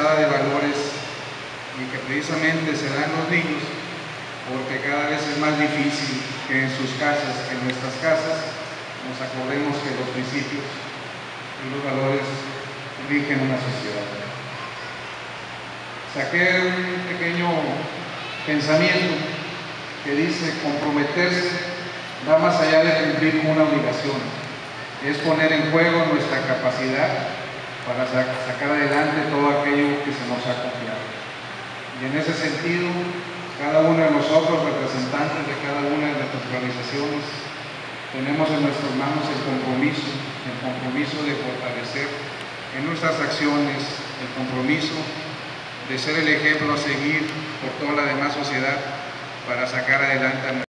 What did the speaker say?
avanzada de valores y que precisamente se da en los niños porque cada vez es más difícil que en sus casas, que en nuestras casas, nos acordemos que los principios y los valores rigen una sociedad. Saqué un pequeño pensamiento que dice: comprometerse va más allá de cumplir con una obligación, es poner en juego nuestra capacidad para sacar adelante todo aquello que se nos ha confiado. Y en ese sentido, cada uno de nosotros, representantes de cada una de nuestras organizaciones, tenemos en nuestras manos el compromiso de fortalecer en nuestras acciones, el compromiso de ser el ejemplo a seguir por toda la demás sociedad para sacar adelante a